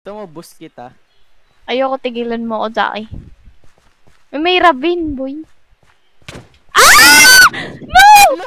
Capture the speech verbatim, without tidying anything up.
Gusto mo boost kita? Ayoko, tigilan mo ako, Zaki. May may rabin, boy. Ah! No!